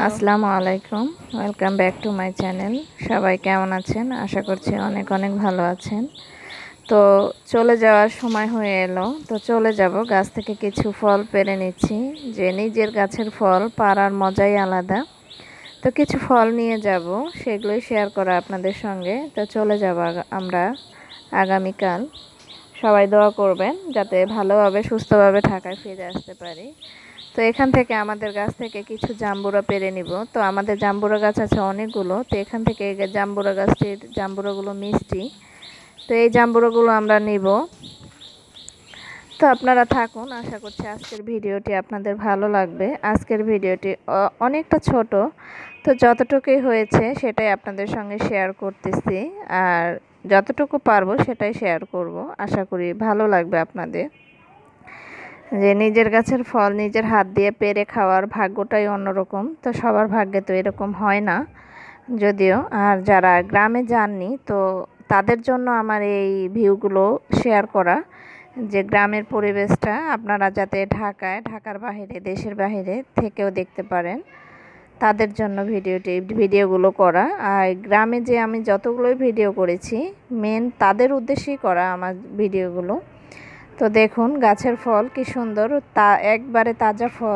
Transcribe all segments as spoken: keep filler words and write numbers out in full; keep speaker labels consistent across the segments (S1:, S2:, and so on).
S1: আসসালামু আলাইকুম, welcome back to my channel. সবাই কেমন আছেন? আশা করছি অনেক অনেক ভালো আছেন। তো চলে যাওয়ার সময় হয়ে এলো, তো চলে যাব। গাছ থেকে কিছু ফল পেড়ে নিচ্ছি, যে নিজের গাছের ফল পাড়ার মজাই আলাদা। তো কিছু ফল নিয়ে যাব, সেগুলোই শেয়ার করা আপনাদের সঙ্গে। তো চলে যাব আমরা আগামীকাল। সবাই দোয়া করবেন যাতে ভালোভাবে সুস্থভাবে ঢাকায় ফিরে আসতে পারি। তো এখান থেকে আমাদের গাছ থেকে কিছু জাম্বুরা পেড়ে নিব। তো আমাদের জাম্বুরা গাছ আছে অনেকগুলো, তো এখান থেকে এই জাম্বুরা গাছটির জাম্বুরাগুলো মিষ্টি, তো এই জাম্বুরাগুলো আমরা নিব। তো আপনারা থাকুন, আশা করছি আজকের ভিডিওটি আপনাদের ভালো লাগবে। আজকের ভিডিওটি অনেকটা ছোট, তো যতটুকুই হয়েছে সেটাই আপনাদের সঙ্গে শেয়ার করতেছি, আর যতটুকু পারবো সেটাই শেয়ার করব। আশা করি ভালো লাগবে আপনাদের। যে নিজের গাছের ফল নিজের হাত দিয়ে পেড়ে খাওয়ার ভাগ্যটাই অন্যরকম। তো সবার ভাগ্যে তো এরকম হয় না যদিও। আর যারা গ্রামে যাননি, তো তাদের জন্য আমার এই ভিউগুলো শেয়ার করা, যে গ্রামের পরিবেশটা আপনারা যাতে ঢাকায় ঢাকার বাইরে দেশের বাইরে থেকেও দেখতে পারেন, তাদের জন্য ভিডিওটি ভিডিওগুলো করা। আর গ্রামে যে আমি যতগুলোই ভিডিও করেছি, মেন তাদের উদ্দেশ্যেই করা আমার ভিডিওগুলো। তো দেখুন গাছের ফল কি সুন্দর, তা একবারে তাজা ফল।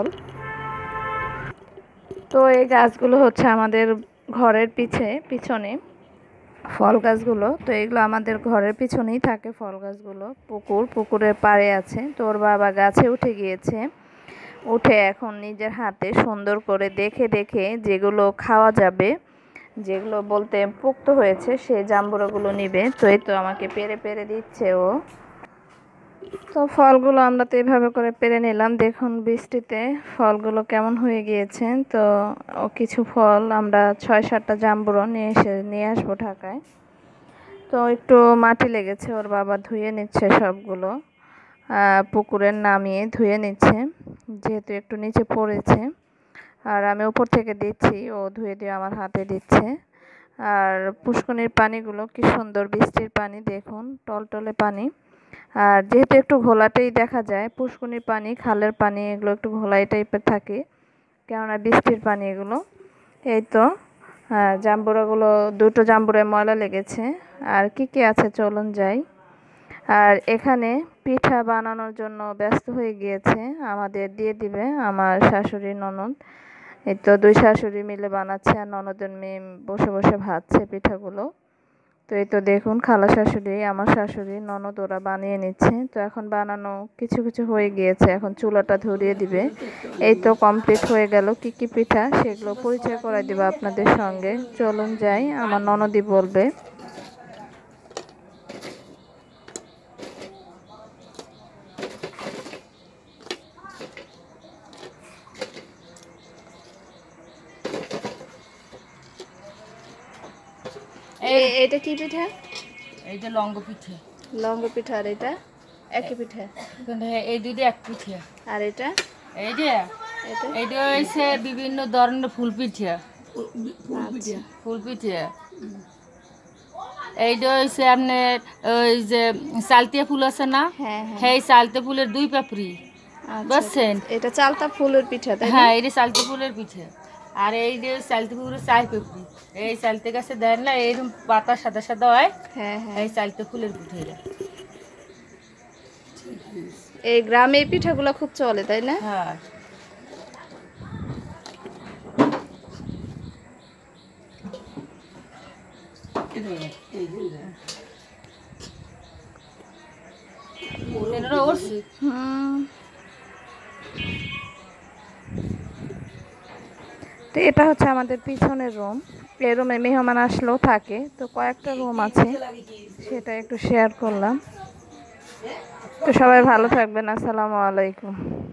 S1: তো এই গাছগুলো হচ্ছে আমাদের ঘরের পিছে পিছনে ফল গাছগুলো। তো এগুলো আমাদের ঘরের পিছনেই থাকে ফল গাছগুলো। পুকুর পুকুরের পাড়ে আছে। তো ওর বাবা গাছে উঠে গিয়েছে, উঠে এখন নিজের হাতে সুন্দর করে দেখে দেখে যেগুলো খাওয়া যাবে, যেগুলো বলতে পোক্ত হয়েছে, সেই জাম্বুরাগুলো নিবে। তো এই তো আমাকে পেরে পেরে দিচ্ছে ও। তো ফলগুলো আমরা তো এভাবে করে পেরে নিলাম। দেখুন বৃষ্টিতে ফলগুলো কেমন হয়ে গিয়েছে। তো কিছু ফল আমরা ছয় সাতটা জাম্বুরা নিয়ে এসে নিয়ে আসবো ঢাকায়। তো একটু মাটি লেগেছে, ওর বাবা ধুয়ে নিচ্ছে সবগুলো, পুকুরের নামিয়ে ধুয়ে নিচ্ছে, যেহেতু একটু নিচে পড়েছে। আর আমি উপর থেকে দিচ্ছি, ও ধুয়ে দিয়ে আমার হাতে দিচ্ছে। আর পুষ্কনির পানিগুলো কি সুন্দর, বৃষ্টির পানি দেখুন, টলটলে পানি। আর যেহেতু একটু ঘোলাটেই দেখা যায়, পুষ্কনির পানি খালের পানি এগুলো একটু ঘোলাই টাইপের থাকে, কেননা বৃষ্টির পানি এগুলো। এই তো জাম্বুরাগুলো, দুটো জাম্বুরায় ময়লা লেগেছে। আর কি কি আছে চলুন যাই। আর এখানে পিঠা বানানোর জন্য ব্যস্ত হয়ে গিয়েছে, আমাদের দিয়ে দিবে আমার শাশুড়ি ননদ। এই তো দুই শাশুড়ি মিলে বানাচ্ছে, আর ননদের মেয়ে বসে বসে ভাজছে পিঠাগুলো। তো এই তো দেখুন খালা শাশুড়ি, আমার শাশুড়ি, ননদ ওরা বানিয়ে নিচ্ছে। তো এখন বানানো কিছু কিছু হয়ে গিয়েছে, এখন চুলাটা ধরিয়ে দিবে। এই তো কমপ্লিট হয়ে গেল। কি কি পিঠা সেগুলো পরিচয় করে দিব আপনাদের সঙ্গে। চলুন যাই, আমার ননদই বলবে। এটা কি পিঠা?
S2: এইটা লঙ্গ পিঠে।
S1: লঙ্গ পিঠা। আর এটা একই পিঠা?
S2: এই দুইটা এক পিঠে।
S1: আর এটা?
S2: এইটা এইটা হচ্ছে বিভিন্ন ধরনের ফুল পিঠে। ফুল পিঠে এইটা হচ্ছে আপনার ওই যে চালতিয়া ফুল আছে না, সেই চালতে ফুলের দুই পাপড়ি, বুঝছেন?
S1: এটা চালতা ফুলের পিঠা, তাই?
S2: হ্যাঁ, এটা চালতে ফুলের পিঠে। আর এই যে চালতে ফুলের চার পাপড়ি, এই চালতে গাছে দেন না, এইরকম পাতা সাদা সাদা হয়। হ্যাঁ হ্যাঁ, এই চালতে ফুলের পিঠে।
S1: এই গ্রামে এই পিঠাগুলো খুব চলে, তাই না?
S2: হ্যাঁ।
S1: তো এটা হচ্ছে আমাদের পিছনের রুম। এই রুমে মেহমান আসলেও থাকে, তো কয়েকটা রুম আছে, সেটা একটু শেয়ার করলাম। তো সবাই ভালো থাকবেন, আসসালামু আলাইকুম।